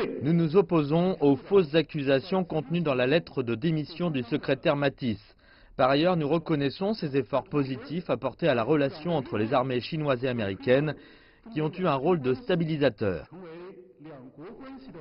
Nous nous opposons aux fausses accusations contenues dans la lettre de démission du secrétaire Mattis. Par ailleurs, nous reconnaissons ces efforts positifs apportés à la relation entre les armées chinoises et américaines qui ont eu un rôle de stabilisateur.